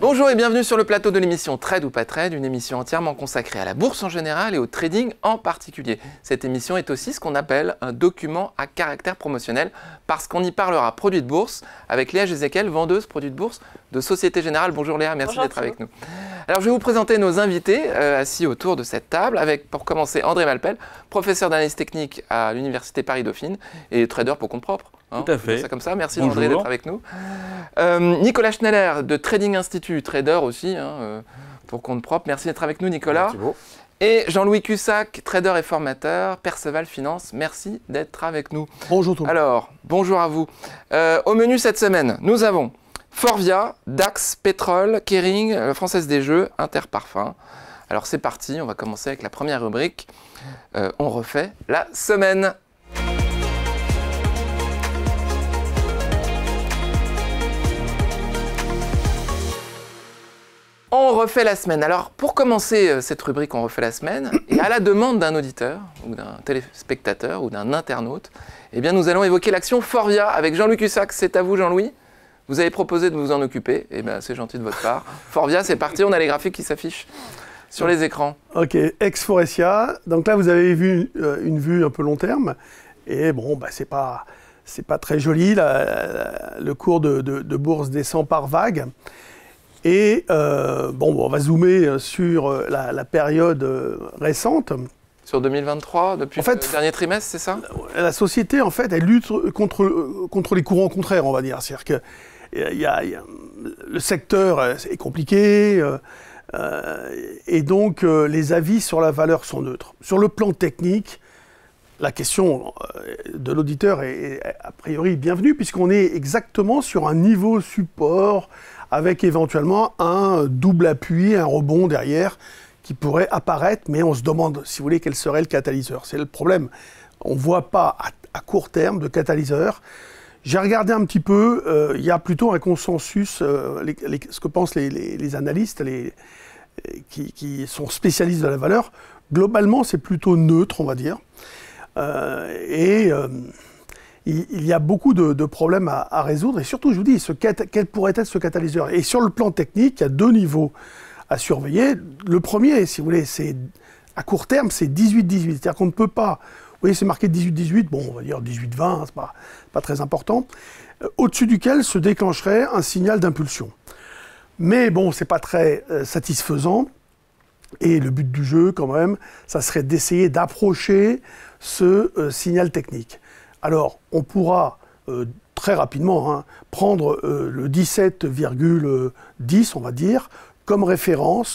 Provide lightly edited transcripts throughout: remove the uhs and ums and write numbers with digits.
Bonjour et bienvenue sur le plateau de l'émission Trade ou pas Trade, une émission entièrement consacrée à la bourse en général et au trading en particulier. Cette émission est aussi ce qu'on appelle un document à caractère promotionnel parce qu'on y parlera produits de bourse avec Léa Gézéquel, vendeuse produits de bourse de Société Générale. Bonjour Léa, merci d'être avec nous. Alors je vais vous présenter nos invités assis autour de cette table avec pour commencer André Malpel, professeur d'analyse technique à l'Université Paris-Dauphine et trader pour compte propre. Tout à fait. Ça comme ça. Merci André d'être avec nous. Nicolas Schneller de Trading Institute, trader aussi pour compte propre. Merci d'être avec nous Nicolas. Merci. Et Jean-Louis Cussac, trader et formateur, Perceval Finance. Merci d'être avec nous. Bonjour tout le monde. Alors, bonjour à vous. Au menu cette semaine, nous avons Forvia, Dax, Pétrole, Kering, Française des Jeux, Interparfums. Alors c'est parti, on va commencer avec la première rubrique. On refait la semaine. On refait la semaine. Alors, pour commencer cette rubrique, on refait la semaine, et à la demande d'un auditeur, ou d'un téléspectateur, ou d'un internaute, eh bien, nous allons évoquer l'action Forvia avec Jean-Louis Cussac. C'est à vous, Jean-Louis. Vous avez proposé de vous en occuper. Eh bien, c'est gentil de votre part. Forvia, c'est parti. On a les graphiques qui s'affichent sur les écrans. Ok, ex-Forestia. Donc là, vous avez vu une vue un peu long terme. Et bon, bah, c'est pas très joli. Le cours de bourse descend par vague. Et on va zoomer sur la période récente. Sur 2023, depuis le dernier trimestre, c'est ça? La société, en fait, elle lutte contre les courants contraires, on va dire. C'est-à-dire que le secteur est compliqué, et donc les avis sur la valeur sont neutres. Sur le plan technique, la question de l'auditeur est a priori bienvenue, puisqu'on est exactement sur un niveau support, avec éventuellement un double appui, un rebond derrière qui pourrait apparaître, mais on se demande, si vous voulez, quel serait le catalyseur. C'est le problème. On ne voit pas à court terme de catalyseur. J'ai regardé un petit peu, il y a plutôt un consensus, ce que pensent les analystes qui sont spécialistes de la valeur. Globalement, c'est plutôt neutre, on va dire. Il y a beaucoup de problèmes à résoudre, et surtout, je vous dis, quel pourrait être ce catalyseur. Et sur le plan technique, il y a deux niveaux à surveiller. Le premier, si vous voulez, c'est à court terme, c'est 18-18. C'est-à-dire qu'on ne peut pas... Vous voyez, c'est marqué 18-18, bon, on va dire 18-20, c'est pas très important, au-dessus duquel se déclencherait un signal d'impulsion. Mais bon, c'est pas très satisfaisant, et le but du jeu, quand même, ça serait d'essayer d'approcher ce signal technique. Alors, on pourra très rapidement prendre le 17,10, on va dire, comme référence,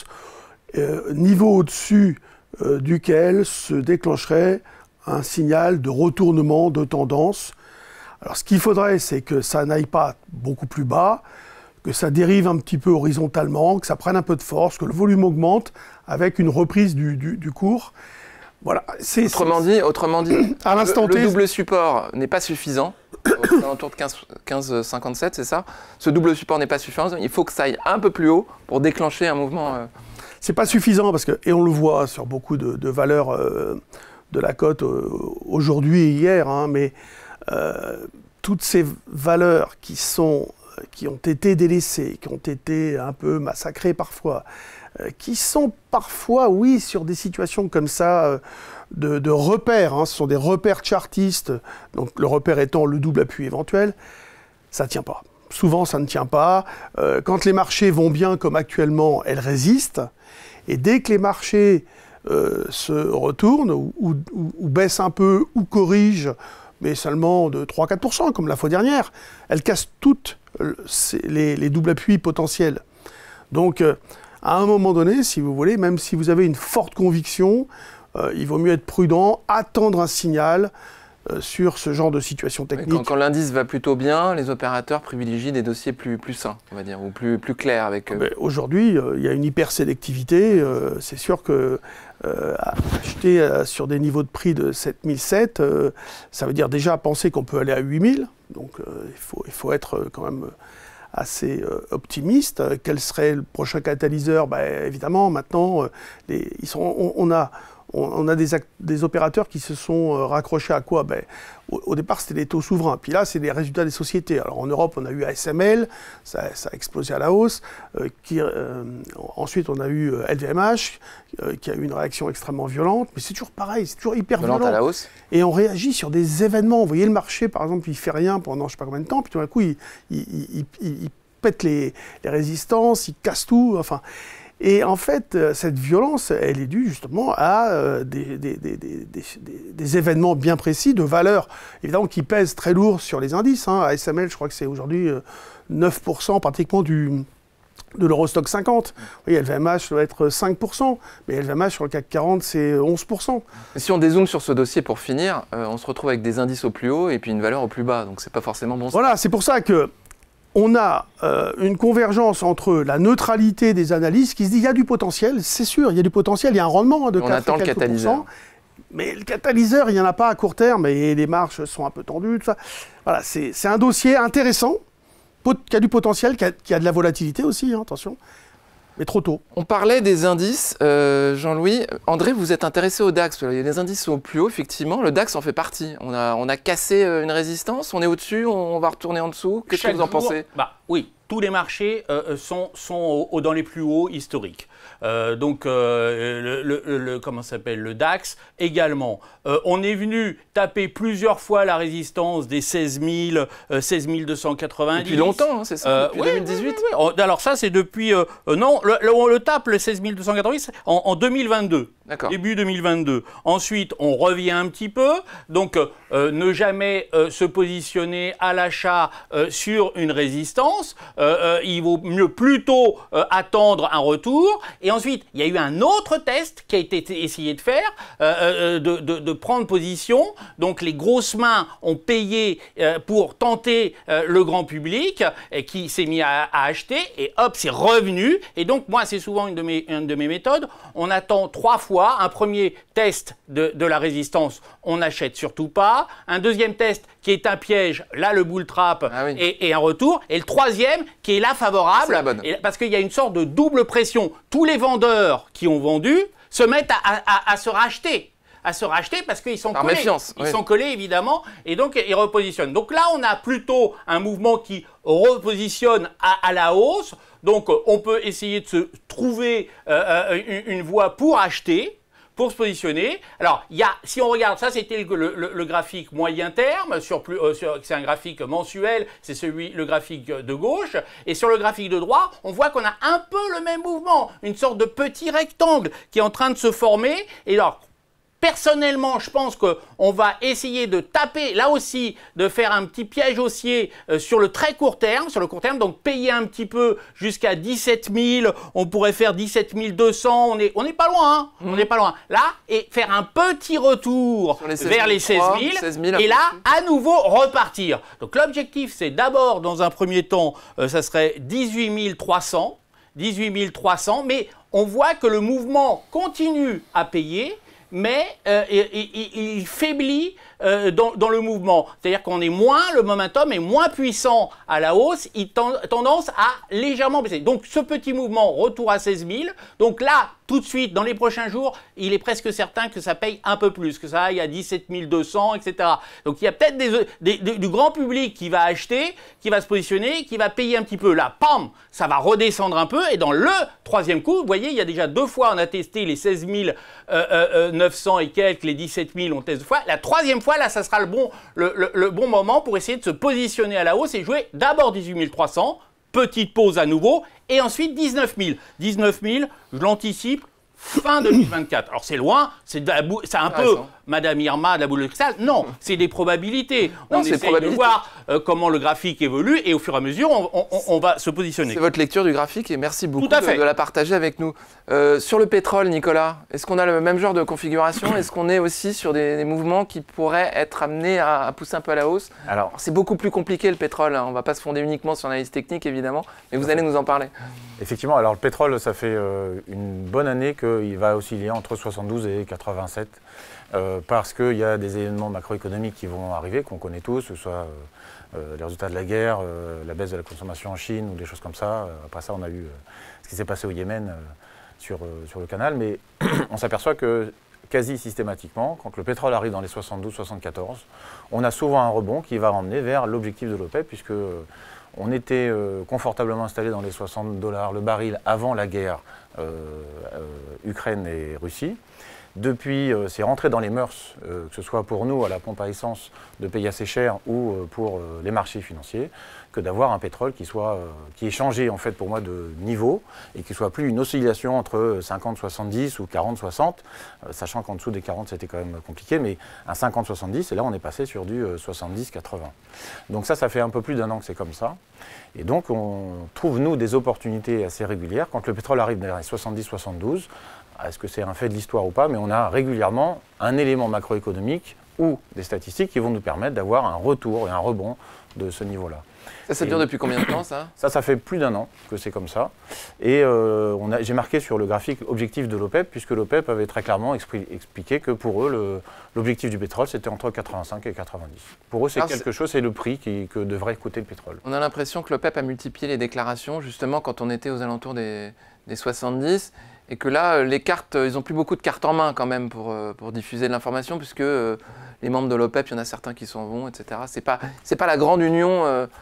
niveau au-dessus duquel se déclencherait un signal de retournement de tendance. Alors, ce qu'il faudrait, c'est que ça n'aille pas beaucoup plus bas, que ça dérive un petit peu horizontalement, que ça prenne un peu de force, que le volume augmente avec une reprise du cours. Voilà, autrement dit, à l'instant T, le double support n'est pas suffisant, autour de 15,57, c'est ça? Ce double support n'est pas suffisant, il faut que ça aille un peu plus haut pour déclencher un mouvement. C'est pas suffisant, parce que, et on le voit sur beaucoup de valeurs de la cote aujourd'hui et hier, mais toutes ces valeurs qui ont été délaissées, qui ont été un peu massacrées parfois, qui sont parfois, oui, sur des situations comme ça, de repères, ce sont des repères chartistes, donc le repère étant le double appui éventuel, ça ne tient pas. Souvent, ça ne tient pas. Quand les marchés vont bien, comme actuellement, elles résistent, et dès que les marchés se retournent, ou baissent un peu, ou corrigent, mais seulement de 3-4%, comme la fois dernière, elles cassent toutes les doubles appuis potentiels. Donc, à un moment donné, si vous voulez, même si vous avez une forte conviction, il vaut mieux être prudent, attendre un signal sur ce genre de situation technique. Quand l'indice va plutôt bien, les opérateurs privilégient des dossiers plus sains, on va dire, ou plus clairs avec eux. Aujourd'hui, il y a une hyper-sélectivité. C'est sûr que acheter sur des niveaux de prix de 7007, ça veut dire déjà penser qu'on peut aller à 8000. Donc il faut être quand même assez optimiste. Quel serait le prochain catalyseur? Évidemment, maintenant, on a on a des opérateurs qui se sont raccrochés à quoi? Au départ, c'était les taux souverains. Puis là, c'est les résultats des sociétés. Alors en Europe, on a eu ASML, ça a explosé à la hausse. Ensuite, on a eu LVMH, qui a eu une réaction extrêmement violente. Mais c'est toujours pareil, c'est toujours hyper violent. À la hausse. Et on réagit sur des événements. Vous voyez, le marché, par exemple, il ne fait rien pendant je ne sais pas combien de temps. Puis tout d'un coup, il pète les résistances, il casse tout. Enfin... Et en fait, cette violence, elle est due justement à des événements bien précis, de valeurs, évidemment, qui pèsent très lourd sur les indices. ASML, je crois que c'est aujourd'hui 9% pratiquement de l'Eurostock 50. Vous voyez, LVMH doit être 5%, mais LVMH sur le CAC 40, c'est 11%. Et si on dézoome sur ce dossier pour finir, on se retrouve avec des indices au plus haut et puis une valeur au plus bas, donc c'est pas forcément bon. Voilà, c'est pour ça que on a une convergence entre la neutralité des analyses qui se dit il y a du potentiel, c'est sûr, il y a du potentiel, il y a un rendement de 4 on attend le catalyseur. Mais le catalyseur, il n'y en a pas à court terme et les marges sont un peu tendues. Tout ça. Voilà, c'est un dossier intéressant, qui a du potentiel, qui a de la volatilité aussi, attention. Mais trop tôt. On parlait des indices, Jean-Louis. André, vous êtes intéressé au DAX. Il y a des indices au plus haut, effectivement. Le DAX en fait partie. On a cassé une résistance, on est au-dessus, on va retourner en dessous. Qu'est-ce que vous en pensez? Oui, tous les marchés sont dans les plus hauts historiques. Comment s'appelle, le DAX également. On est venu taper plusieurs fois la résistance des 16 290. Depuis longtemps, c'est ça, depuis 2018. Oui. Alors ça, c'est depuis... non, on le tape, le 16 290, en 2022. Début 2022. Ensuite, on revient un petit peu. Donc, ne jamais se positionner à l'achat sur une résistance. Il vaut mieux plutôt attendre un retour. Et ensuite, il y a eu un autre test qui a été essayé de faire, de prendre position. Donc, les grosses mains ont payé pour tenter le grand public et qui s'est mis à acheter. Et hop, c'est revenu. Et donc, moi, c'est souvent une de mes méthodes. On attend 3 fois. Un premier test de la résistance, on n'achète surtout pas. Un deuxième test qui est un piège, là le bull trap et un retour. Et le troisième qui est là favorable, parce qu'il y a une sorte de double pression. Tous les vendeurs qui ont vendu se mettent à se racheter. Parce qu'ils sont collés. Méfiance, ils sont collés, évidemment, et donc ils repositionnent. Donc là, on a plutôt un mouvement qui repositionne à la hausse. Donc on peut essayer de se trouver une voie pour acheter, pour se positionner. Alors, si on regarde, ça c'était le graphique moyen terme, c'est un graphique mensuel, c'est le graphique de gauche. Et sur le graphique de droite, on voit qu'on a un peu le même mouvement, une sorte de petit rectangle qui est en train de se former. Et alors, personnellement, je pense qu'on va essayer de taper, là aussi, de faire un petit piège haussier sur le très court terme, donc payer un petit peu jusqu'à 17 000, on pourrait faire 17 200, on n'est pas loin, on n'est pas loin. Là, et faire un petit retour vers les 16 000, et là, à nouveau, repartir. Donc l'objectif, c'est d'abord, dans un premier temps, ça serait 18 300, mais on voit que le mouvement continue à payer, mais il faiblit dans le mouvement. C'est-à-dire qu'on est le momentum est moins puissant à la hausse, il tendance à légèrement baisser. Donc ce petit mouvement, retour à 16 000, donc là, tout de suite, dans les prochains jours, il est presque certain que ça paye un peu plus, que ça aille à 17 200, etc. Donc il y a peut-être du grand public qui va acheter, qui va se positionner, qui va payer un petit peu. Là, pam, ça va redescendre un peu, et dans le troisième coup, vous voyez, il y a déjà 2 fois, on a testé les 16 900 et quelques, les 17 000, on teste 2 fois. La troisième fois, là, ça sera le bon moment pour essayer de se positionner à la hausse et jouer d'abord 18 300, petite pause à nouveau, et ensuite 19 000. 19 000, je l'anticipe, fin 2024. Alors c'est loin, c'est un peu Madame Irma de la boule de cristal. Non, c'est des probabilités. On essaie de voir comment le graphique évolue et au fur et à mesure, on va se positionner. C'est votre lecture du graphique et merci beaucoup de la partager avec nous. Sur le pétrole, Nicolas, est-ce qu'on a le même genre de configuration? Est-ce qu'on est aussi sur des mouvements qui pourraient être amenés à pousser un peu à la hausse? Alors c'est beaucoup plus compliqué le pétrole, hein. On ne va pas se fonder uniquement sur l'analyse technique évidemment, mais vous allez nous en parler. Effectivement, alors le pétrole, ça fait une bonne année qu'il va osciller entre 72 et 87. Parce qu'il y a des événements macroéconomiques qui vont arriver, qu'on connaît tous, que ce soit les résultats de la guerre, la baisse de la consommation en Chine ou des choses comme ça. Après ça, on a eu ce qui s'est passé au Yémen sur le canal. Mais on s'aperçoit que quasi systématiquement, quand le pétrole arrive dans les 72-74, on a souvent un rebond qui va emmener vers l'objectif de l'OPEP, puisque on était confortablement installé dans les 60 $ le baril avant la guerre Ukraine et Russie. Depuis, c'est rentré dans les mœurs, que ce soit pour nous à la pompe à essence de payer assez cher ou pour les marchés financiers, que d'avoir un pétrole qui ait changé en fait pour moi de niveau et qui soit plus une oscillation entre 50-70 ou 40-60, sachant qu'en dessous des 40 c'était quand même compliqué, mais un 50-70 et là on est passé sur du 70-80. Donc ça fait un peu plus d'1 an que c'est comme ça. Et donc on trouve nous des opportunités assez régulières. Quand le pétrole arrive dans les 70-72, est-ce que c'est un fait de l'histoire ou pas, mais on a régulièrement un élément macroéconomique ou des statistiques qui vont nous permettre d'avoir un retour et un rebond de ce niveau-là. Ça dure depuis combien de temps, ça? Ça fait plus d'1 an que c'est comme ça. Et j'ai marqué sur le graphique objectif de l'OPEP, puisque l'OPEP avait très clairement expliqué que pour eux, l'objectif du pétrole, c'était entre 85 et 90. Pour eux, c'est quelque chose, c'est le prix que devrait coûter le pétrole. On a l'impression que l'OPEP a multiplié les déclarations, justement, quand on était aux alentours des 70. Et que là, les cartes, ils n'ont plus beaucoup de cartes en main quand même pour diffuser de l'information, puisque les membres de l'OPEP, il y en a certains qui s'en vont, etc. C'est pas la grande union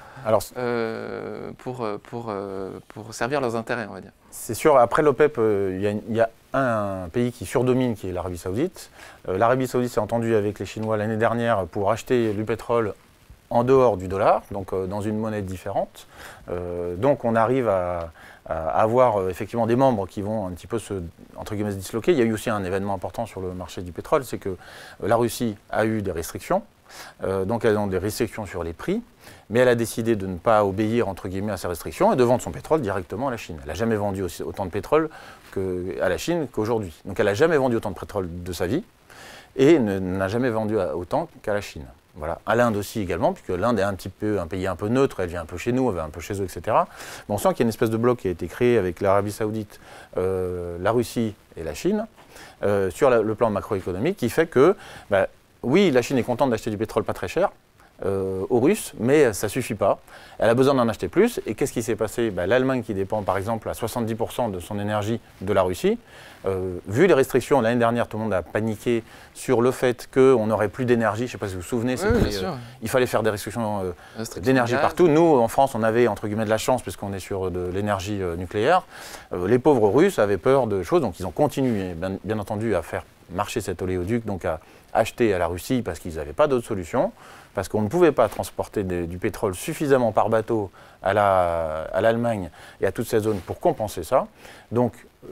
pour servir leurs intérêts, on va dire. C'est sûr, après l'OPEP, il y a un pays qui surdomine, qui est l'Arabie Saoudite. L'Arabie Saoudite s'est entendue avec les Chinois l'année dernière pour acheter du pétrole en dehors du dollar, donc dans une monnaie différente. Donc on arrive à avoir effectivement des membres qui vont un petit peu se disloquer. Il y a eu aussi un événement important sur le marché du pétrole, c'est que la Russie a eu des restrictions, donc elle a des restrictions sur les prix, mais elle a décidé de ne pas obéir entre guillemets à ces restrictions et de vendre son pétrole directement à la Chine. Elle n'a jamais vendu autant de pétrole à la Chine qu'aujourd'hui. Donc elle n'a jamais vendu autant de pétrole de sa vie et n'a jamais vendu autant qu'à la Chine. Voilà. À l'Inde aussi également, puisque l'Inde est un pays un peu neutre, elle vient un peu chez nous, elle va un peu chez eux, etc. Mais on sent qu'il y a une espèce de bloc qui a été créé avec l'Arabie Saoudite, la Russie et la Chine, sur le plan macroéconomique, qui fait que, oui, la Chine est contente d'acheter du pétrole pas très cher aux Russes, mais ça ne suffit pas. Elle a besoin d'en acheter plus. Et qu'est-ce qui s'est passé? L'Allemagne, qui dépend par exemple à 70% de son énergie de la Russie, vu les restrictions, l'année dernière, tout le monde a paniqué sur le fait qu'on n'aurait plus d'énergie. Je ne sais pas si vous vous souvenez, il fallait faire des restrictions d'énergie partout. Nous, en France, on avait entre guillemets de la chance, puisqu'on est sur de l'énergie nucléaire. Les pauvres Russes avaient peur de choses, donc ils ont continué, bien entendu, à faire marcher cet oléoduc, donc à acheter à la Russie parce qu'ils n'avaient pas d'autre solution, parce qu'on ne pouvait pas transporter du pétrole suffisamment par bateau à l'Allemagne et à toute cette zone pour compenser ça. Donc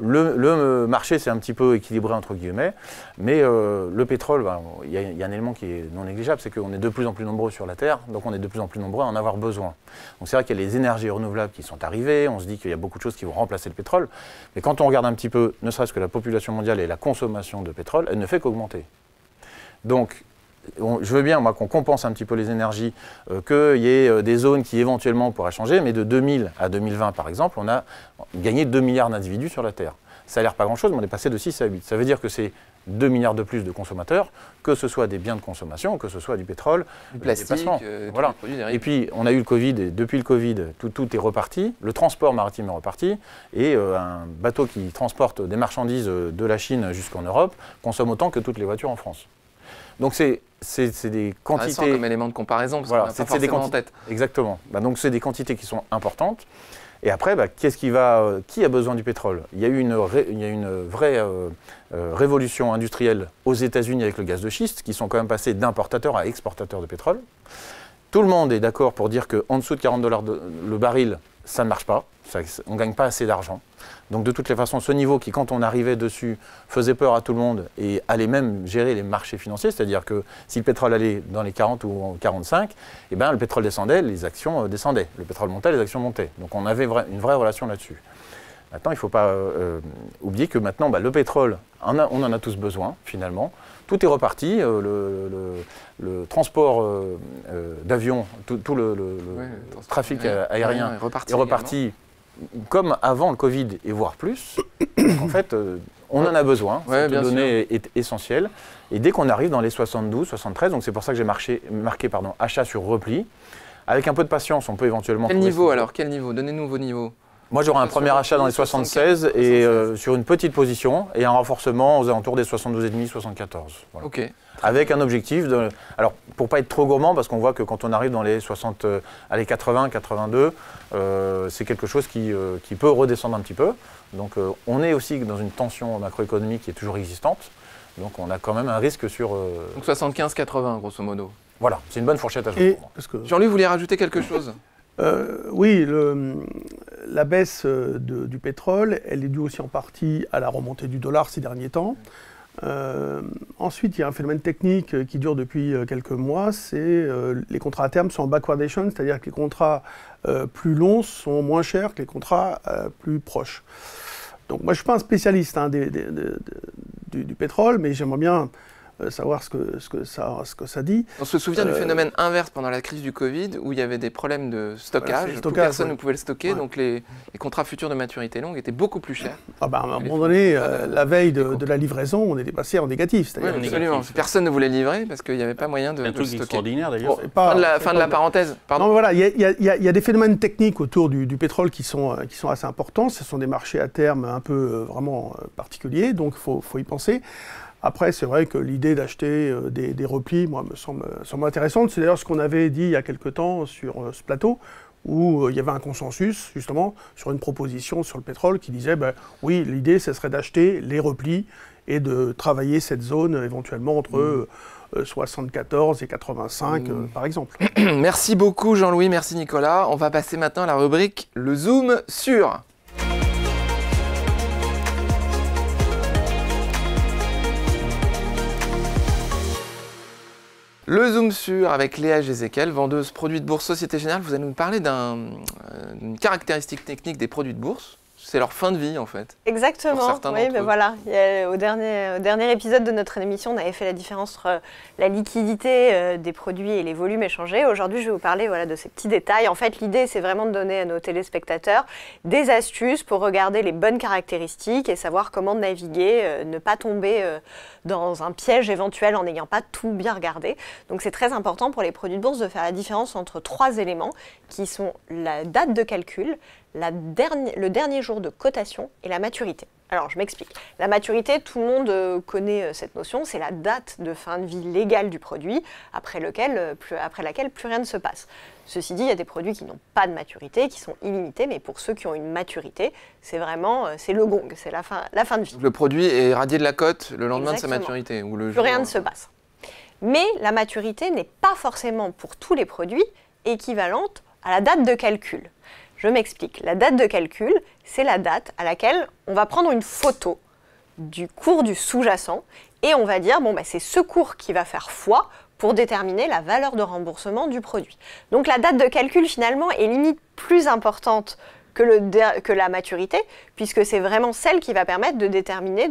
le marché s'est un petit peu équilibré entre guillemets, mais le pétrole, il y a un élément qui est non négligeable, c'est qu'on est de plus en plus nombreux sur la Terre, donc on est de plus en plus nombreux à en avoir besoin. Donc c'est vrai qu'il y a les énergies renouvelables qui sont arrivées, on se dit qu'il y a beaucoup de choses qui vont remplacer le pétrole, mais quand on regarde un petit peu, ne serait-ce que la population mondiale et la consommation de pétrole, elle ne fait qu'augmenter. Donc, je veux bien, moi, qu'on compense un petit peu les énergies, qu'il y ait des zones qui éventuellement pourraient changer, mais de 2000 à 2020, par exemple, on a gagné 2 milliards d'individus sur la Terre. Ça a l'air pas grand-chose, mais on est passé de 6 à 8. Ça veut dire que c'est 2 milliards de plus de consommateurs, que ce soit des biens de consommation, que ce soit du pétrole, du plastique, voilà. Et puis, on a eu le Covid, et depuis le Covid, tout est reparti. Le transport maritime est reparti, et un bateau qui transporte des marchandises de la Chine jusqu'en Europe consomme autant que toutes les voitures en France. Donc c'est des quantités... comme élément de comparaison, parce qu'on n'a pas forcément en tête. Exactement. Donc c'est des quantités qui sont importantes. Et après, qui a besoin du pétrole? Il y a eu une vraie révolution industrielle aux États-Unis avec le gaz de schiste, qui sont quand même passés d'importateurs à exportateurs de pétrole. Tout le monde est d'accord pour dire qu'en dessous de 40 $ le baril, ça ne marche pas. On ne gagne pas assez d'argent. Donc de toutes les façons, ce niveau qui, quand on arrivait dessus, faisait peur à tout le monde et allait même gérer les marchés financiers, c'est-à-dire que si le pétrole allait dans les 40 ou 45, eh ben, le pétrole descendait, les actions descendaient. Le pétrole montait, les actions montaient. Donc on avait une vraie relation là-dessus. Maintenant, il ne faut pas oublier que maintenant, le pétrole, on en a tous besoin, finalement. Tout est reparti, le transport d'avions, tout le trafic aérien est reparti comme avant le Covid et voire plus. Donc, en fait, on en a besoin, cette donnée est essentielle. Et dès qu'on arrive dans les 72, 73, donc c'est pour ça que j'ai marqué achat sur repli, avec un peu de patience, on peut éventuellement... Quel niveau alors? Quel niveau? Donnez-nous vos niveaux. Moi, j'aurai un premier achat dans les 76 et sur une petite position et un renforcement aux alentours des 72,5, 74. Voilà. Ok. Avec un objectif de... Alors, pour pas être trop gourmand, parce qu'on voit que quand on arrive dans les 80, 82, c'est quelque chose qui peut redescendre un petit peu. Donc, on est aussi dans une tension macroéconomique qui est toujours existante. Donc, on a quand même un risque sur... Donc 75-80, grosso modo. Voilà, c'est une bonne fourchette à jouer. Jean-Louis, vous voulez rajouter quelque chose? Oui, la baisse du pétrole, elle est due aussi en partie à la remontée du dollar ces derniers temps. Ensuite, il y a un phénomène technique qui dure depuis quelques mois, c'est les contrats à terme sont en backwardation, c'est-à-dire que les contrats plus longs sont moins chers que les contrats plus proches. Donc moi, je ne suis pas un spécialiste du pétrole, mais j'aimerais bien savoir ce que ça dit. On se souvient du phénomène inverse pendant la crise du Covid, où il y avait des problèmes de stockage, plus personne ne pouvait le stocker, donc les contrats futurs de maturité longue étaient beaucoup plus chers. À un moment donné, la veille de la livraison, on était passé en négatif. Oui, absolument. Personne ne voulait livrer parce qu'il n'y avait pas moyen de le stocker. Un truc extraordinaire d'ailleurs. Fin de la parenthèse. Pardon. Non, voilà, il y a des phénomènes techniques autour du pétrole qui sont assez importants. Ce sont des marchés à terme un peu vraiment particuliers, donc il faut y penser. Après, c'est vrai que l'idée d'acheter des replis, moi, me semble intéressante. C'est d'ailleurs ce qu'on avait dit il y a quelque temps sur ce plateau, où il y avait un consensus, justement, sur une proposition sur le pétrole qui disait, oui, l'idée, ce serait d'acheter les replis et de travailler cette zone éventuellement entre 74 et 85, par exemple. Merci beaucoup, Jean-Louis. Merci, Nicolas. On va passer maintenant à la rubrique « Le Zoom sur ». Le Zoom sur avec Léa Gézéquel, vendeuse produits de bourse Société Générale. Vous allez nous parler d'une caractéristique technique des produits de bourse. C'est leur fin de vie en fait. Exactement, oui, ben voilà. Au dernier épisode de notre émission, on avait fait la différence entre la liquidité des produits et les volumes échangés. Aujourd'hui, je vais vous parler de ces petits détails. En fait, l'idée, c'est vraiment de donner à nos téléspectateurs des astuces pour regarder les bonnes caractéristiques et savoir comment naviguer, ne pas tomber dans un piège éventuel en n'ayant pas tout bien regardé. Donc c'est très important pour les produits de bourse de faire la différence entre 3 éléments qui sont la date de calcul, le dernier jour de cotation et la maturité. Alors je m'explique. La maturité, tout le monde connaît cette notion, c'est la date de fin de vie légale du produit après laquelle plus rien ne se passe. Ceci dit, il y a des produits qui n'ont pas de maturité, qui sont illimités, mais pour ceux qui ont une maturité, c'est vraiment le gong, c'est la fin de vie. Le produit est radié de la cote le lendemain Exactement. de sa maturité. Ou plus rien ne se passe. Mais la maturité n'est pas forcément pour tous les produits équivalente à la date de calcul. Je m'explique. La date de calcul, c'est la date à laquelle on va prendre une photo du cours du sous-jacent et on va dire, c'est ce cours qui va faire foi pour déterminer la valeur de remboursement du produit. Donc la date de calcul, finalement, est limite plus importante que la maturité, puisque c'est vraiment celle qui va permettre de déterminer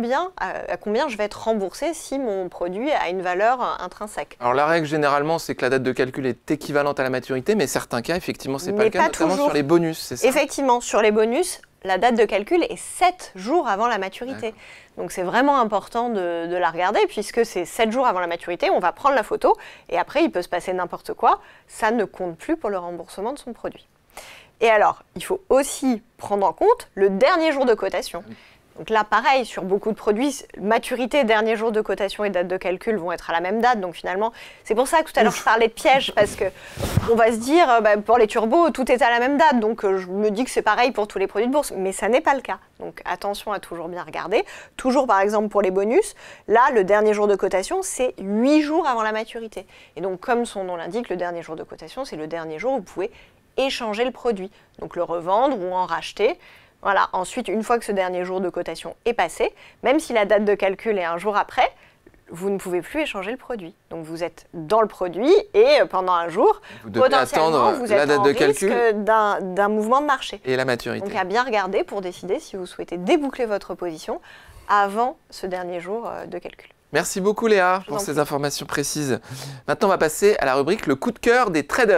à combien je vais être remboursé si mon produit a une valeur intrinsèque. Alors la règle généralement, c'est que la date de calcul est équivalente à la maturité, mais certains cas, effectivement, c'est pas le cas, notamment sur les bonus, c'est ça? Effectivement, sur les bonus, la date de calcul est 7 jours avant la maturité. Donc c'est vraiment important de la regarder, puisque c'est 7 jours avant la maturité, on va prendre la photo, et après il peut se passer n'importe quoi, ça ne compte plus pour le remboursement de son produit. Et alors, il faut aussi prendre en compte le dernier jour de cotation. Donc là, pareil, sur beaucoup de produits, maturité, dernier jour de cotation et date de calcul vont être à la même date. Donc finalement, c'est pour ça que tout à l'heure, je parlais de piège, parce qu'on va se dire, pour les turbos, tout est à la même date. Donc je me dis que c'est pareil pour tous les produits de bourse. Mais ça n'est pas le cas. Donc attention à toujours bien regarder. Toujours, par exemple, pour les bonus, là, le dernier jour de cotation, c'est 8 jours avant la maturité. Et donc, comme son nom l'indique, le dernier jour de cotation, c'est le dernier jour où vous pouvez échanger le produit, donc le revendre ou en racheter. Voilà. Ensuite, une fois que ce dernier jour de cotation est passé, même si la date de calcul est un jour après, vous ne pouvez plus échanger le produit. Donc vous êtes dans le produit et pendant un jour, potentiellement, vous êtes en risque d'un mouvement de marché. Et la maturité. Donc à bien regarder pour décider si vous souhaitez déboucler votre position avant ce dernier jour de calcul. Merci beaucoup Léa pour ces informations précises. Maintenant, on va passer à la rubrique « Le coup de cœur des traders ».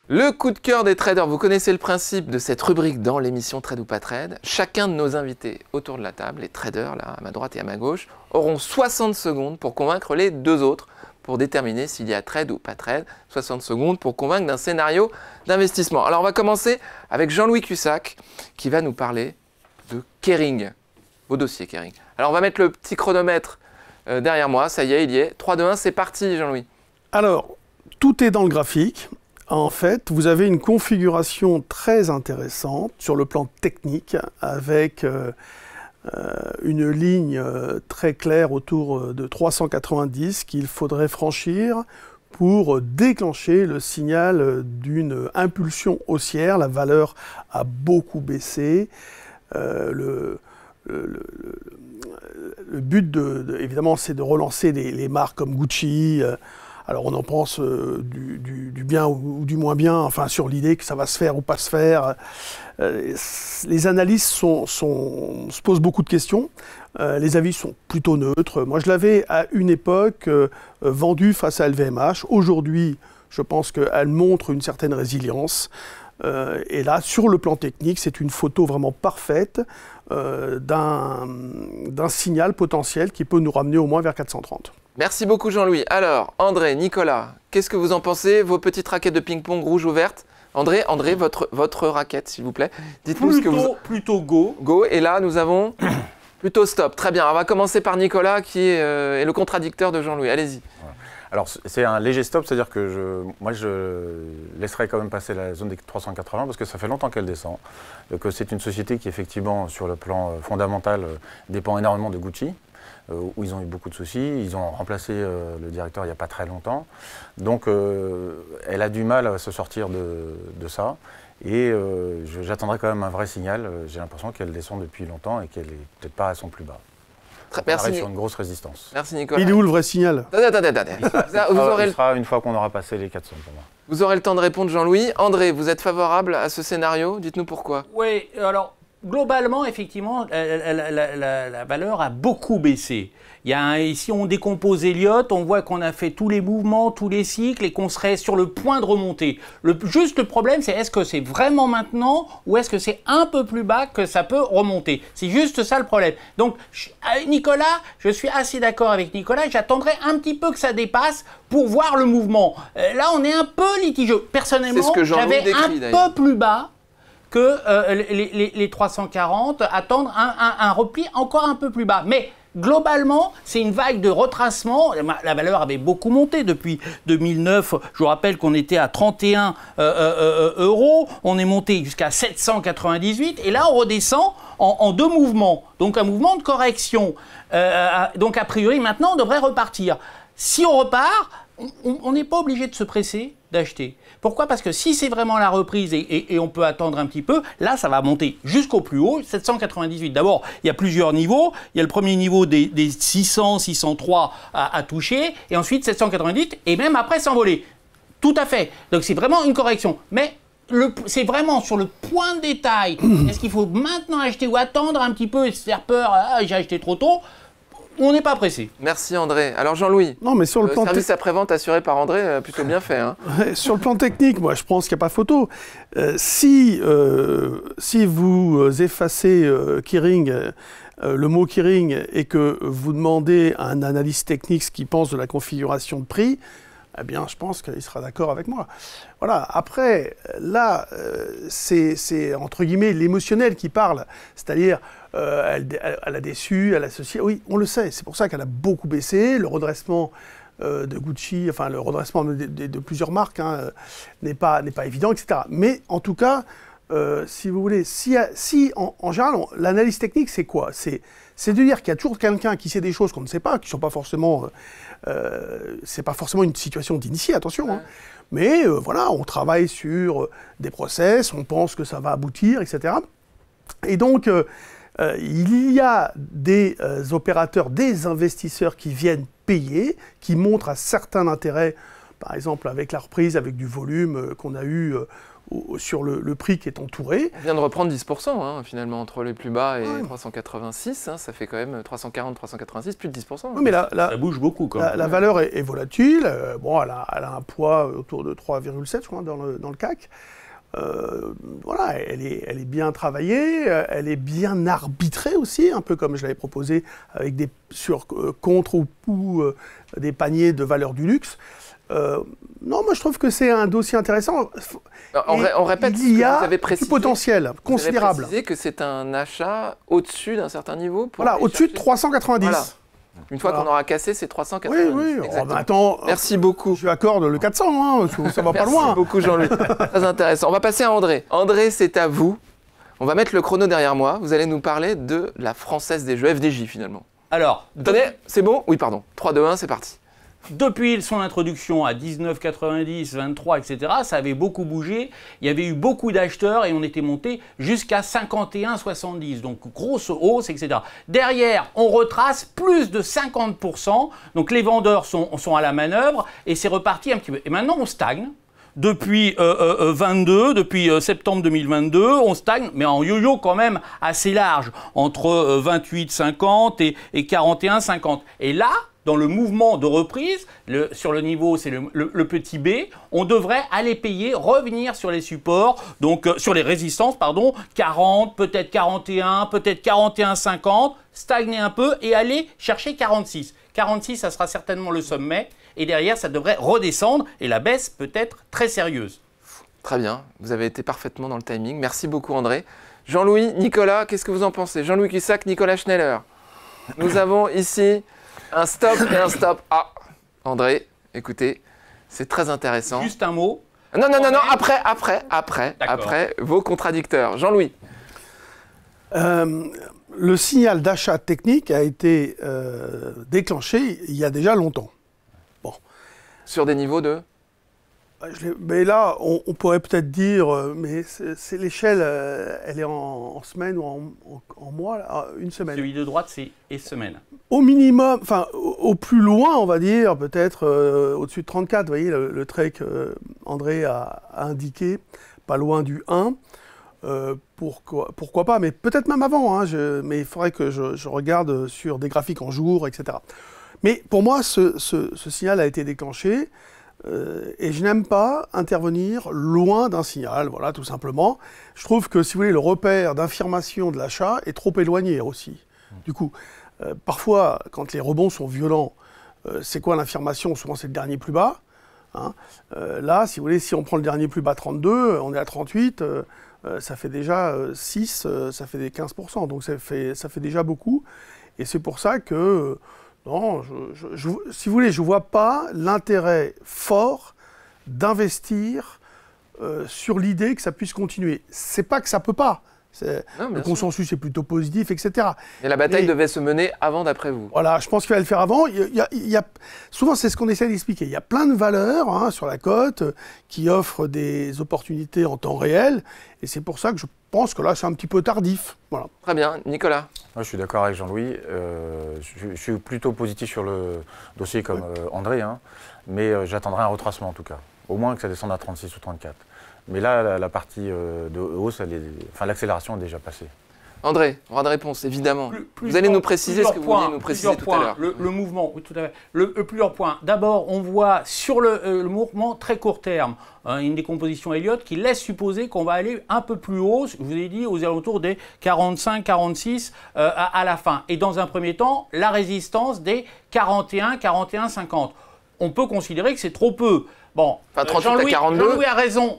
Le coup de cœur des traders, vous connaissez le principe de cette rubrique dans l'émission Trade ou pas Trade. Chacun de nos invités autour de la table, les traders là à ma droite et à ma gauche, auront 60 secondes pour convaincre les deux autres pour déterminer s'il y a trade ou pas trade. 60 secondes pour convaincre d'un scénario d'investissement. Alors on va commencer avec Jean-Louis Cussac qui va nous parler de Kering, vos dossiers Kering. Alors on va mettre le petit chronomètre derrière moi, ça y est, il y est. 3, 2, 1, c'est parti Jean-Louis. Alors, tout est dans le graphique. En fait, vous avez une configuration très intéressante sur le plan technique avec une ligne très claire autour de 390 qu'il faudrait franchir pour déclencher le signal d'une impulsion haussière. La valeur a beaucoup baissé. Le but, évidemment, c'est de relancer les marques comme Gucci. Alors on en pense du bien ou du moins bien, enfin sur l'idée que ça va se faire ou pas se faire. Les analystes se posent beaucoup de questions. Les avis sont plutôt neutres. Moi je l'avais à une époque vendue face à LVMH. Aujourd'hui, je pense qu'elle montre une certaine résilience. Et là, sur le plan technique, c'est une photo vraiment parfaite d'un signal potentiel qui peut nous ramener au moins vers 430. Merci beaucoup Jean-Louis. Alors, André, Nicolas, qu'est-ce que vous en pensez? Vos petites raquettes de ping-pong rouge ou verte? André, votre raquette, s'il vous plaît. Dites-nous ce que vous... Plutôt go. Go. Et là, nous avons plutôt stop. Très bien. On va commencer par Nicolas, qui est le contradicteur de Jean-Louis. Allez-y. Alors, c'est un léger stop, c'est-à-dire que moi, je laisserai quand même passer la zone des 380 parce que ça fait longtemps qu'elle descend. Que c'est une société qui, effectivement, sur le plan fondamental, dépend énormément de Gucci. Où ils ont eu beaucoup de soucis. Ils ont remplacé le directeur il n'y a pas très longtemps. Donc, elle a du mal à se sortir de ça. Et j'attendrai quand même un vrai signal. J'ai l'impression qu'elle descend depuis longtemps et qu'elle n'est peut-être pas à son plus bas. Merci. On arrive sur une grosse résistance. Merci Nicolas. Il est où le vrai signal? Attendez. Il sera une fois qu'on aura passé les 400 pour moi. Vous aurez le temps de répondre Jean-Louis. André, vous êtes favorable à ce scénario? Dites-nous pourquoi. Oui, alors... Globalement, effectivement, la valeur a beaucoup baissé. Si on décompose Elliott, on voit qu'on a fait tous les mouvements, tous les cycles et qu'on serait sur le point de remonter. Juste le problème, c'est est-ce que c'est vraiment maintenant ou est-ce que c'est un peu plus bas que ça peut remonter? C'est juste ça le problème. Donc, Nicolas, je suis assez d'accord avec Nicolas. J'attendrai un petit peu que ça dépasse pour voir le mouvement. Là, on est un peu litigieux. Personnellement, j'avais un peu plus bas que les 340, attendre un repli encore un peu plus bas. Mais globalement, c'est une vague de retracement. La valeur avait beaucoup monté depuis 2009. Je vous rappelle qu'on était à 31 euros. On est monté jusqu'à 798. Et là, on redescend en deux mouvements. Donc, un mouvement de correction. Donc, a priori, maintenant, on devrait repartir. Si on repart, on n'est pas obligé de se presser d'acheter. Pourquoi? Parce que si c'est vraiment la reprise et on peut attendre un petit peu, là, ça va monter jusqu'au plus haut, 798. D'abord, il y a plusieurs niveaux. Il y a le premier niveau des 600, 603 à toucher, et ensuite 798, et même après s'envoler. Tout à fait. Donc, c'est vraiment une correction. Mais c'est vraiment sur le point de détail. Est-ce qu'il faut maintenant acheter ou attendre un petit peu et se faire peur? J'ai acheté trop tôt. On n'est pas pressé. Merci André. Alors Jean-Louis, non, mais sur le plan service après-vente assuré par André, plutôt bien fait. Hein. Sur le plan technique, moi je pense qu'il n'y a pas photo. Si vous effacez Kering, le mot Kering, et que vous demandez à un analyste technique ce qu'il pense de la configuration de prix, eh bien je pense qu'il sera d'accord avec moi. Voilà. Après, là, c'est entre guillemets l'émotionnel qui parle. C'est-à-dire, elle a déçu, elle a ceci. Oui, on le sait. C'est pour ça qu'elle a beaucoup baissé. Le redressement de Gucci, enfin le redressement de plusieurs marques n'est pas évident, etc. Mais en tout cas, si vous voulez, en général, l'analyse technique, c'est quoi? C'est de dire qu'il y a toujours quelqu'un qui sait des choses qu'on ne sait pas, qui ne sont pas forcément... c'est pas forcément une situation d'initié, attention. Ouais. Hein. Mais voilà, on travaille sur des process, on pense que ça va aboutir, etc. Et donc, il y a des opérateurs, des investisseurs qui viennent payer, qui montrent un certain intérêt, par exemple avec la reprise, avec du volume qu'on a eu sur le prix qui est entouré. On vient de reprendre 10%, hein, finalement, entre les plus bas et 386, hein, ça fait quand même 340, 386, plus de 10%. Oui, mais ça bouge beaucoup quand même. La valeur est volatile. Bon, elle a un poids autour de 3,7, je crois, dans le CAC. Voilà, elle est bien travaillée, elle est bien arbitrée aussi, un peu comme je l'avais proposé avec des contre ou des paniers de valeur du luxe. Non, moi je trouve que c'est un dossier intéressant. On répète il y a vous avez précisé, du potentiel considérable. Vous avez précisé que c'est un achat au-dessus d'un certain niveau. Voilà, au-dessus de 390. Voilà. Une fois qu'on aura cassé, c'est 390. Oui, oui. Oh, attends, merci beaucoup. Je lui accorde le 400, hein, ça va pas loin. Merci beaucoup Jean-Louis, très intéressant. On va passer à André. André, c'est à vous. On va mettre le chrono derrière moi. Vous allez nous parler de la Française des Jeux, FDJ finalement. Alors, tenez, c'est bon? Oui, pardon. 3, 2, 1, c'est parti. Depuis son introduction à 19,90, 23, etc., ça avait beaucoup bougé. Il y avait eu beaucoup d'acheteurs et on était monté jusqu'à 51,70. Donc, grosse hausse, etc. Derrière, on retrace plus de 50%. Donc, les vendeurs sont à la manœuvre et c'est reparti un petit peu. Et maintenant, on stagne. Depuis depuis septembre 2022, on stagne, mais en yo-yo quand même assez large, entre 28,50 et 41,50. Et là, dans le mouvement de reprise, sur le niveau, c'est le petit b, on devrait aller payer, revenir sur les supports, donc sur les résistances, pardon, 40, peut-être 41, peut-être 41,50, stagner un peu et aller chercher 46. 46, ça sera certainement le sommet, et derrière, ça devrait redescendre, et la baisse peut être très sérieuse. Très bien, vous avez été parfaitement dans le timing. Merci beaucoup André. Jean-Louis, Nicolas, qu'est-ce que vous en pensez? Jean-Louis Cussac, Nicolas Schneller. Nous avons ici un stop et un stop. Ah, André, écoutez, c'est très intéressant. Juste un mot. Non, après, vos contradicteurs. Jean-Louis. Le signal d'achat technique a été déclenché il y a déjà longtemps. Bon. Sur des niveaux de? Mais là, on pourrait peut-être dire, mais c'est l'échelle, elle est en semaine ou en mois, là, une semaine. Celui de droite, c'est semaine. Au minimum, enfin, au plus loin, on va dire, peut-être au-dessus de 34, vous voyez, le trait qu'André a indiqué, pas loin du 1. Pourquoi pas, mais peut-être même avant, hein, mais il faudrait que je regarde sur des graphiques en jour, etc. Mais pour moi, ce signal a été déclenché. Et je n'aime pas intervenir loin d'un signal, voilà, tout simplement. Je trouve que, si vous voulez, le repère d'infirmation de l'achat est trop éloigné aussi. Du coup, parfois, quand les rebonds sont violents, c'est quoi l'infirmation? Souvent, c'est le dernier plus bas. Hein. Là, si vous voulez, si on prend le dernier plus bas 32, on est à 38, ça fait déjà 6, ça fait des 15%. Donc, ça fait déjà beaucoup. Et c'est pour ça que... Non, si vous voulez, je ne vois pas l'intérêt fort d'investir sur l'idée que ça puisse continuer. C'est pas que ça ne peut pas. Le consensus est plutôt positif, etc. Et la bataille devait se mener avant, d'après vous? Voilà, je pense qu'il va le faire avant. Souvent, c'est ce qu'on essaie d'expliquer. Il y a plein de valeurs sur la cote qui offrent des opportunités en temps réel. Et c'est pour ça que je pense que là, c'est un petit peu tardif. Voilà. Très bien. Nicolas? Moi, je suis d'accord avec Jean-Louis. Je suis plutôt positif sur le dossier comme André, hein, mais j'attendrai un retracement en tout cas. Au moins que ça descende à 36 ou 34. Mais là, la partie de hausse, l'accélération est déjà passée. André, droit de réponse, évidemment. Vous allez nous préciser ce que vous vouliez nous préciser tout à l'heure. Le mouvement, oui, tout à fait. Plusieurs points. D'abord, on voit sur le mouvement très court terme, une décomposition Elliott qui laisse supposer qu'on va aller un peu plus haut, je vous ai dit, aux alentours des 45, 46 à la fin. Et dans un premier temps, la résistance des 41, 41, 50. On peut considérer que c'est trop peu. Bon, enfin, Jean-Louis a raison,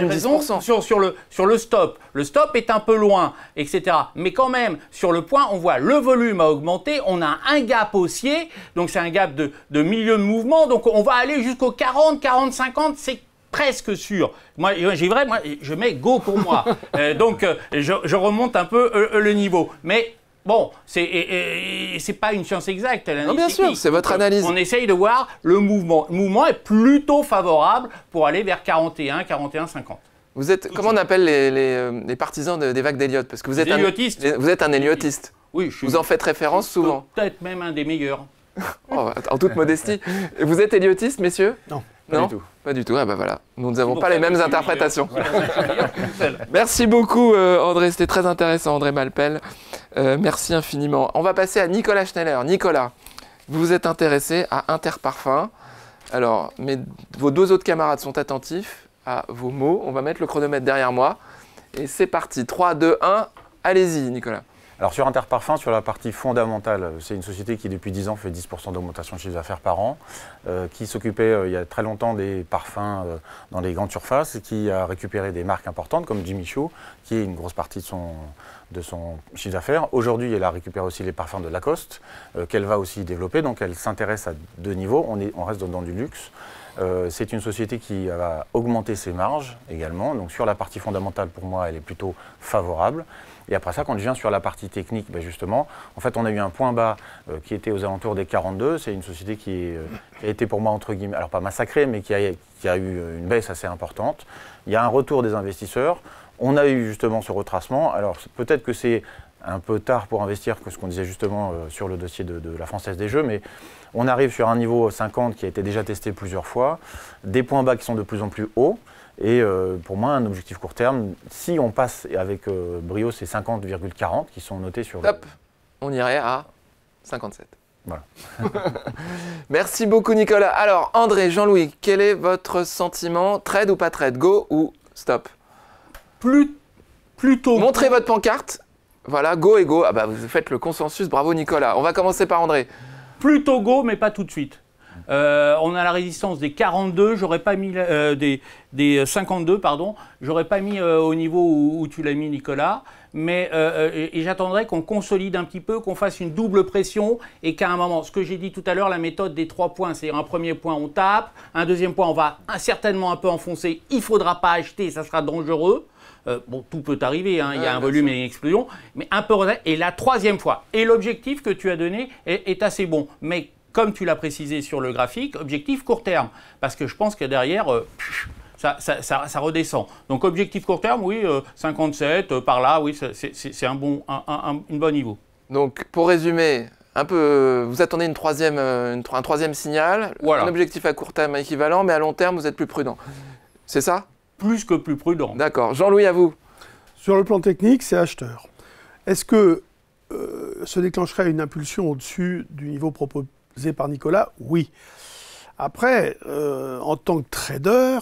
sur le stop. Le stop est un peu loin, etc. Mais quand même, sur le point, on voit le volume a augmenté, on a un gap haussier, donc c'est un gap de milieu de mouvement, donc on va aller jusqu'au 40, 40, 50, c'est presque sûr. Moi, je mets go pour moi. Donc, je remonte un peu le niveau. Mais... Bon, c'est pas une science exacte. Non, bien sûr, c'est votre analyse. On essaye de voir le mouvement. Le mouvement est plutôt favorable pour aller vers 41, 41, 50. Vous êtes, comment on appelle les partisans des vagues d'Elliott? Parce que vous êtes un Elliottiste. Oui, vous en faites référence souvent. Peut-être même un des meilleurs. En toute modestie. Vous êtes Elliottiste, messieurs? Non. Non, du tout. pas du tout. Ah bah voilà, nous n'avons Bon, pas les ça, mêmes c'est interprétations. Voilà. Merci beaucoup André, c'était très intéressant André Malpel. Merci infiniment. On va passer à Nicolas Schneller. Nicolas, vous vous êtes intéressé à Interparfums. Alors, vos deux autres camarades sont attentifs à vos mots. On va mettre le chronomètre derrière moi. Et c'est parti. 3, 2, 1. Allez-y Nicolas. Alors sur Interparfums, sur la partie fondamentale, c'est une société qui depuis 10 ans fait 10% d'augmentation de chiffre d'affaires par an, qui s'occupait il y a très longtemps des parfums dans les grandes surfaces, et qui a récupéré des marques importantes comme Jimmy Choo, qui est une grosse partie de son chiffre d'affaires. Aujourd'hui, elle a récupéré aussi les parfums de Lacoste, qu'elle va aussi développer, donc elle s'intéresse à deux niveaux, on reste dans du luxe. C'est une société qui va augmenter ses marges également, donc sur la partie fondamentale, pour moi, elle est plutôt favorable. Et après ça, quand je viens sur la partie technique, ben justement, en fait, on a eu un point bas qui était aux alentours des 42. C'est une société qui a été pour moi, entre guillemets, alors pas massacrée, mais qui a eu une baisse assez importante. Il y a un retour des investisseurs. On a eu justement ce retracement. Alors peut-être que c'est un peu tard pour investir que ce qu'on disait justement sur le dossier de la Française des Jeux, mais on arrive sur un niveau 50 qui a été déjà testé plusieurs fois, des points bas qui sont de plus en plus hauts. Et pour moi, un objectif court terme, si on passe avec brio, c'est 50,40 qui sont notés sur Hop, on irait à 57. Voilà. Merci beaucoup Nicolas. Alors André, Jean-Louis, quel est votre sentiment? Trade ou pas trade? Go ou stop? Plutôt. Montrez votre pancarte. Voilà, go et go. Ah bah vous faites le consensus, bravo Nicolas. On va commencer par André. Plutôt go, mais pas tout de suite. On a la résistance des 42, j'aurais pas mis des 52, pardon, j'aurais pas mis au niveau où tu l'as mis Nicolas, mais et j'attendrai qu'on consolide un petit peu, qu'on fasse une double pression et qu'à un moment, ce que j'ai dit tout à l'heure, la méthode des 3 points, c'est un premier point on tape, un deuxième point on va certainement un peu enfoncer, il faudra pas acheter, ça sera dangereux. Bon, tout peut arriver, hein, il y a un volume et une explosion, mais un peu et la troisième fois. Et l'objectif que tu as donné est assez bon, mais comme tu l'as précisé sur le graphique, objectif court terme, parce que je pense que derrière, ça redescend. Donc objectif court terme, oui, 57, par là, oui, c'est un bon niveau. Donc pour résumer, un peu, vous attendez un troisième signal, voilà. Un objectif à court terme équivalent, mais à long terme, vous êtes plus prudent. C'est ça? Plus que plus prudent. D'accord. Jean-Louis, à vous. Sur le plan technique, c'est acheteur. Est-ce que se déclencherait une impulsion au-dessus du niveau proposé par Nicolas? Oui. Après, en tant que trader,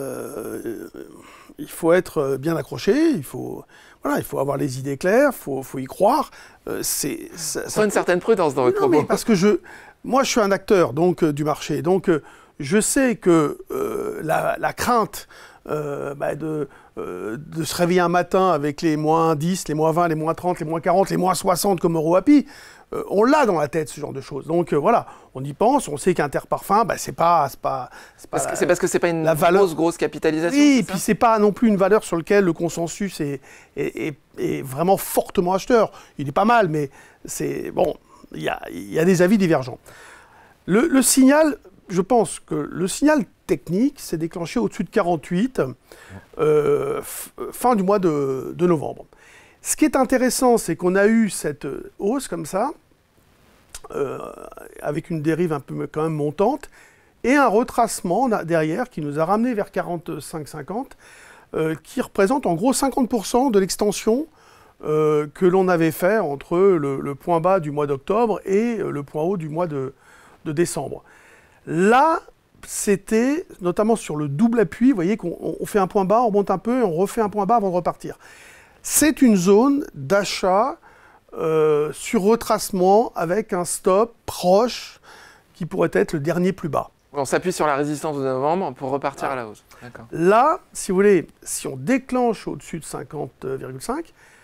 il faut être bien accroché, il faut avoir les idées claires, il faut y croire. Ça une certaine prudence dans votre propos. Parce que moi, je suis un acteur donc, du marché, donc je sais que la crainte de se réveiller un matin avec les moins 10, les moins 20, les moins 30, les moins 40, les moins 60 comme EuroAPI, on l'a dans la tête, ce genre de choses. Donc voilà, on y pense, on sait qu'Interparfums, c'est parce que c'est pas une grosse capitalisation. Oui, et puis c'est pas non plus une valeur sur laquelle le consensus est vraiment fortement acheteur. Il est pas mal, mais c'est bon, il y a des avis divergents. Le signal, je pense que le signal technique s'est déclenché au-dessus de 48 fin du mois de novembre. Ce qui est intéressant, c'est qu'on a eu cette hausse comme ça, avec une dérive un peu quand même montante, et un retracement derrière qui nous a ramené vers 45-50, qui représente en gros 50% de l'extension que l'on avait fait entre le point bas du mois d'octobre et le point haut du mois de décembre. Là, c'était notamment sur le double appui, vous voyez qu'on fait un point bas, on remonte un peu et on refait un point bas avant de repartir. C'est une zone d'achat sur retracement avec un stop proche qui pourrait être le dernier plus bas. On s'appuie sur la résistance de novembre pour repartir à la hausse. Là, si vous voulez, si on déclenche au-dessus de 50,5,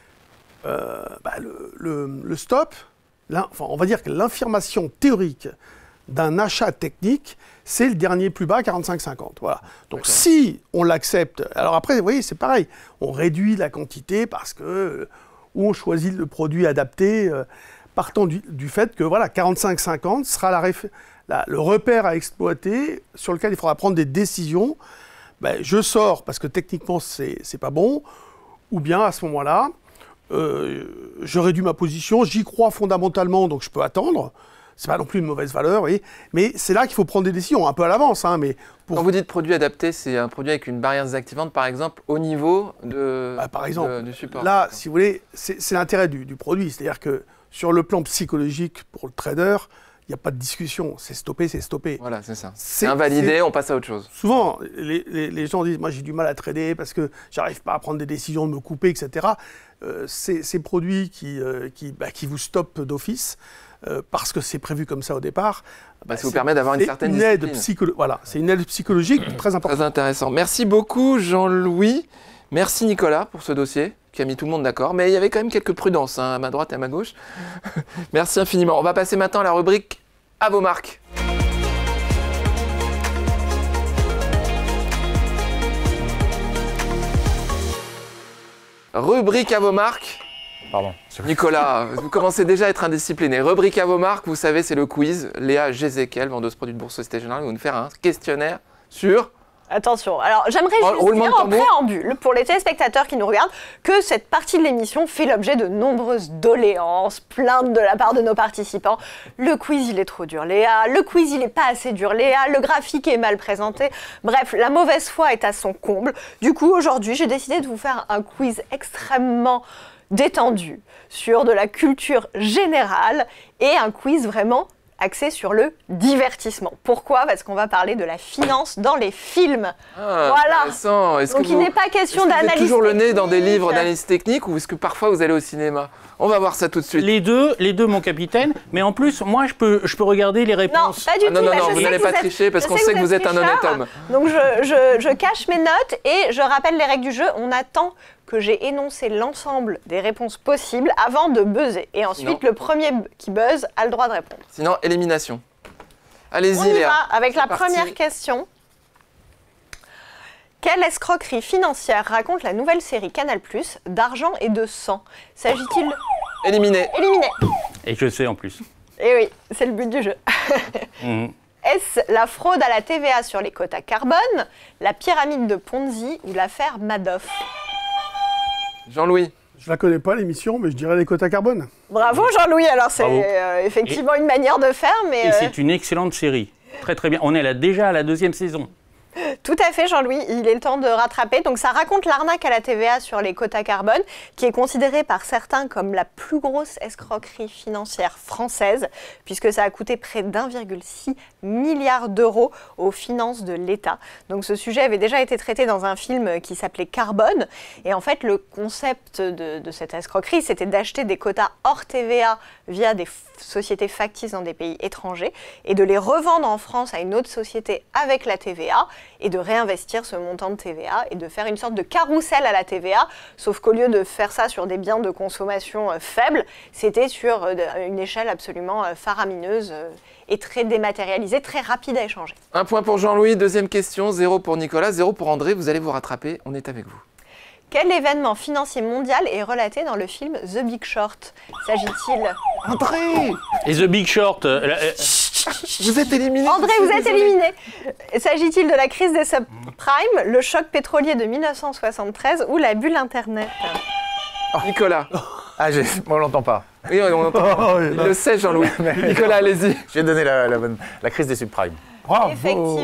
le stop, on va dire que l'affirmation théorique d'un achat technique, c'est le dernier plus bas, 45,50. Voilà. Donc si on l'accepte, alors après, vous voyez, c'est pareil, on réduit la quantité parce que, ou on choisit le produit adapté, partant du fait que voilà, 45,50 sera le repère à exploiter sur lequel il faudra prendre des décisions. Je sors parce que techniquement, c'est pas bon, ou bien à ce moment-là, je réduis ma position, j'y crois fondamentalement, donc je peux attendre. c'est pas non plus une mauvaise valeur, vous voyez. Mais c'est là qu'il faut prendre des décisions, un peu à l'avance. Hein, mais Quand vous dites produit adapté, c'est un produit avec une barrière désactivante, par exemple, au niveau par exemple, du support. Là, si vous voulez, c'est l'intérêt du produit. C'est-à-dire que sur le plan psychologique, pour le trader, il n'y a pas de discussion. C'est stoppé, c'est stoppé. Voilà, c'est ça. C'est invalidé, on passe à autre chose. Souvent, les gens disent « moi j'ai du mal à trader parce que j'arrive pas à prendre des décisions, de me couper, etc. » Ces produits qui vous stoppent d'office, parce que c'est prévu comme ça au départ, ça vous permet d'avoir une certaine discipline. Voilà, c'est une aide psychologique très importante. Très intéressant. Merci beaucoup Jean-Louis. Merci Nicolas pour ce dossier qui a mis tout le monde d'accord. Mais il y avait quand même quelques prudences à ma droite et à ma gauche. Merci infiniment. On va passer maintenant à la rubrique « À vos marques ». Rubrique à vos marques. Pardon. Nicolas, vous commencez déjà à être indiscipliné. Rubrique à vos marques, vous savez, c'est le quiz. Léa Gézéquel, vendeuse produits de Bourse Société Générale, va nous faire un questionnaire sur... Attention, alors j'aimerais juste dire en préambule, pour les téléspectateurs qui nous regardent, que cette partie de l'émission fait l'objet de nombreuses doléances, plaintes de la part de nos participants. Le quiz, il est trop dur, Léa. Le quiz, il n'est pas assez dur, Léa. Le graphique est mal présenté. Bref, la mauvaise foi est à son comble. Du coup, aujourd'hui, j'ai décidé de vous faire un quiz extrêmement détendu sur de la culture générale et un quiz vraiment axé sur le divertissement. Pourquoi ? Parce qu'on va parler de la finance dans les films. Intéressant. Donc il n'est pas question d'analyse. Vous avez toujours le nez dans des livres d'analyse technique ou est-ce que parfois vous allez au cinéma ? On va voir ça tout de suite. Les deux, mon capitaine. Mais en plus, moi, je peux regarder les réponses. Non, pas du tout. Non, vous n'allez pas tricher parce qu'on sait que vous êtes un honnête homme. Donc je cache mes notes et je rappelle les règles du jeu. On attend que j'ai énoncé l'ensemble des réponses possibles avant de buzzer. Et ensuite, le premier qui buzz a le droit de répondre. Sinon, élimination. Allez-y, On y Léa. va avec la première question. Quelle escroquerie financière raconte la nouvelle série Canal+, d'argent et de sang ? S'agit-il... Éliminé. Éliminé. Et je sais en plus. Eh oui, c'est le but du jeu. Est-ce la fraude à la TVA sur les quotas carbone, la pyramide de Ponzi ou l'affaire Madoff ? Jean-Louis. Je la connais pas l'émission, mais je dirais les quotas carbone. Bravo Jean-Louis, alors c'est effectivement une manière de faire, mais... Et c'est une excellente série. Très très bien. On est déjà à la 2e saison. Tout à fait Jean-Louis, il est le temps de rattraper. Donc ça raconte l'arnaque à la TVA sur les quotas carbone, qui est considérée par certains comme la plus grosse escroquerie financière française, puisque ça a coûté près d'1,6 milliard d'euros aux finances de l'État. Donc ce sujet avait déjà été traité dans un film qui s'appelait Carbone. Et en fait, le concept de cette escroquerie, c'était d'acheter des quotas hors TVA via des sociétés factices dans des pays étrangers et de les revendre en France à une autre société avec la TVA et de réinvestir ce montant de TVA et de faire une sorte de carrousel à la TVA, sauf qu'au lieu de faire ça sur des biens de consommation faibles, c'était sur une échelle absolument faramineuse et très dématérialisée, très rapide à échanger. Un point pour Jean-Louis, deuxième question, 0 pour Nicolas, 0 pour André, vous allez vous rattraper, on est avec vous. Quel événement financier mondial est relaté dans le film The Big Short ? S'agit-il... André ! Et The Big Short... Vous êtes éliminé. André, vous êtes éliminé. S'agit-il de la crise des subprimes, le choc pétrolier de 1973 ou la bulle Internet ? Nicolas. On l'entend pas. Oui, on entend. Il le sait, Jean-Louis. Nicolas, allez-y. J'ai donné la crise des subprimes. Bravo.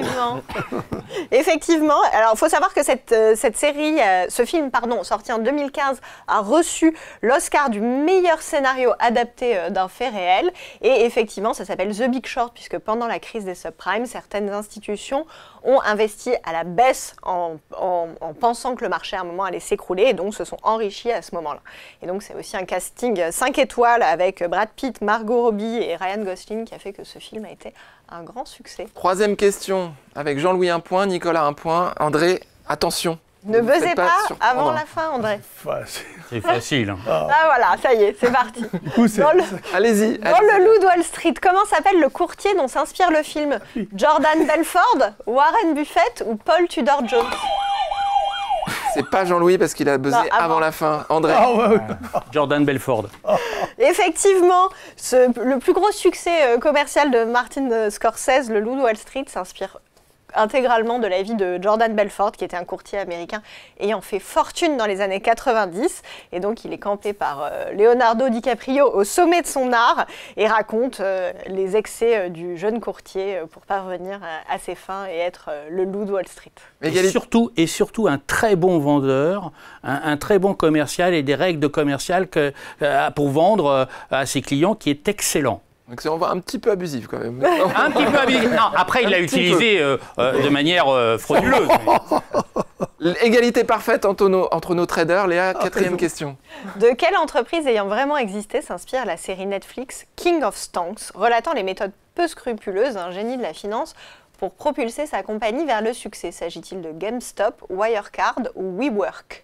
Effectivement. Alors, il faut savoir que cette série, ce film, sorti en 2015, a reçu l'Oscar du meilleur scénario adapté d'un fait réel. Et effectivement, ça s'appelle The Big Short, puisque pendant la crise des subprimes, certaines institutions ont investi à la baisse en pensant que le marché à un moment allait s'écrouler et donc se sont enrichis à ce moment-là. Et donc, c'est aussi un casting 5 étoiles avec Brad Pitt, Margot Robbie et Ryan Gosling qui a fait que ce film a été un grand succès. Troisième question, avec Jean-Louis 1 point, Nicolas 1 point. André, attention. Ne buzzez pas avant la fin, André. C'est facile. Ah voilà, ça y est, c'est parti. Du coup, Allez-y. Dans Le Loup de Wall Street, comment s'appelle le courtier dont s'inspire le film ? Jordan Belfort, Warren Buffett ou Paul Tudor Jones ? C'est pas Jean-Louis parce qu'il a buzzé avant la fin. André. Jordan Belfort. Effectivement, le plus gros succès commercial de Martin Scorsese, Le Loup de Wall Street, s'inspire intégralement de la vie de Jordan Belfort, qui était un courtier américain ayant fait fortune dans les années 90. Et donc, il est campé par Leonardo DiCaprio au sommet de son art et raconte les excès du jeune courtier pour parvenir à ses fins et être le loup de Wall Street. Et surtout un très bon vendeur, un très bon commercial et des règles de commercial pour vendre à ses clients qui est excellent. Donc c'est un petit peu abusif quand même. Un petit peu abusif. Non, après, il l'a utilisé de manière frauduleuse. Égalité parfaite entre nos traders. Léa, quatrième question. De quelle entreprise ayant vraiment existé s'inspire la série Netflix King of Stonks, relatant les méthodes peu scrupuleuses d'un génie de la finance pour propulser sa compagnie vers le succès? S'agit-il de GameStop, Wirecard ou WeWork?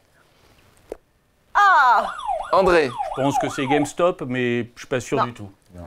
Ah! André. Je pense que c'est GameStop, mais je ne suis pas sûr du tout. Non.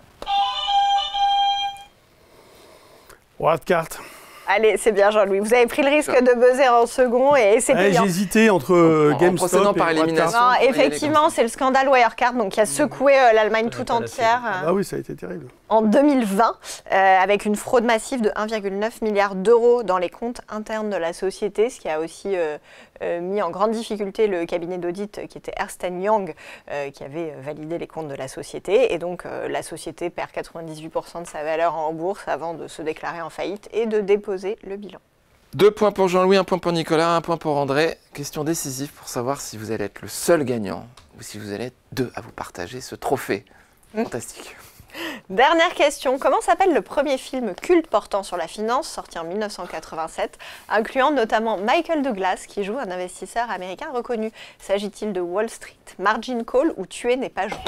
Wirecard. Allez, c'est bien Jean-Louis. Vous avez pris le risque de buzzer en second et c'est payant. J'ai hésité entre GameStop procédant et par élimination. Non, effectivement, c'est le scandale Wirecard qui a secoué l'Allemagne tout entière. Ah oui, ça a été terrible. En 2020, avec une fraude massive de 1,9 milliard d'euros dans les comptes internes de la société, ce qui a aussi mis en grande difficulté le cabinet d'audit qui était Ernst & Young, qui avait validé les comptes de la société. Et donc, la société perd 98% de sa valeur en bourse avant de se déclarer en faillite et de déposer le bilan. 2 points pour Jean-Louis, 1 point pour Nicolas, 1 point pour André. Question décisive pour savoir si vous allez être le seul gagnant ou si vous allez être 2 à vous partager ce trophée. Fantastique. Dernière question. Comment s'appelle le premier film culte portant sur la finance, sorti en 1987, incluant notamment Michael Douglas, qui joue un investisseur américain reconnu? S'agit-il de Wall Street, Margin Call ou Tuer n'est pas joué?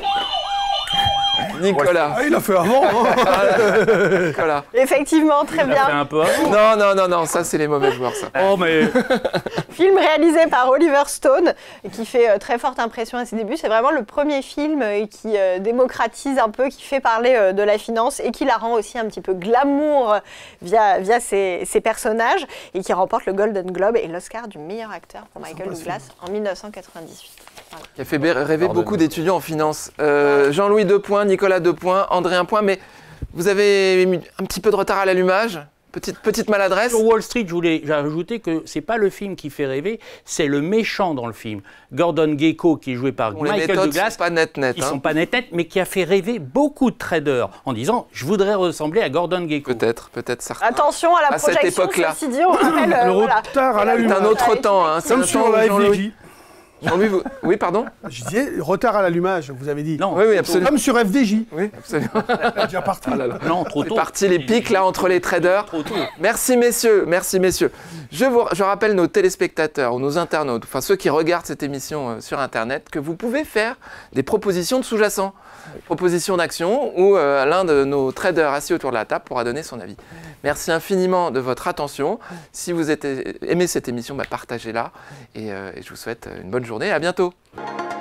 Nicolas. Ah, il a fait avant. Nicolas. Effectivement, très Il a fait bien. un peu avant. Non, ça c'est les mauvais joueurs ça. Oh, mais Film réalisé par Oliver Stone, qui fait très forte impression à ses débuts. C'est vraiment le premier film qui démocratise un peu, qui fait parler de la finance et qui la rend aussi un petit peu glamour via ses personnages et qui remporte le Golden Globe et l'Oscar du meilleur acteur pour Michael Douglas en 1998. Voilà. Qui a fait rêver beaucoup d'étudiants en finance. Jean-Louis 2 points, Nicolas 2 points, André 1 point, mais vous avez mis un petit peu de retard à l'allumage. Petite maladresse. sur Wall Street, je voulais ajouter que c'est pas le film qui fait rêver, c'est le méchant dans le film. Gordon Gekko, qui est joué par Bon, les Michael méthodes Douglas. sont pas net. Ils sont pas net, mais qui a fait rêver beaucoup de traders en disant « je voudrais ressembler à Gordon Gekko ». Peut-être certains. Attention à la À cette projection, époque-là. ceci dit, on rappelle... Le voilà. retard à C'est l'allumage. un autre temps. Hein. C'est Comme un sur temps la où Jean-Louis. FDJ. Jean-Louis, oui, pardon. Je disais retard à l'allumage, vous avez dit. Non, Oui, absolument. Comme sur FDJ. Oui, absolument. C'est déjà parti. Ah là là. non, trop C'est tôt. parti les pics là entre les traders. Trop tôt. Merci messieurs. Je rappelle nos téléspectateurs ou nos internautes, enfin ceux qui regardent cette émission sur Internet, que vous pouvez faire des propositions de sous-jacents, propositions d'action où l'un de nos traders assis autour de la table pourra donner son avis. Merci infiniment de votre attention. Si vous aimez cette émission, partagez-la et je vous souhaite une bonne journée. À bientôt.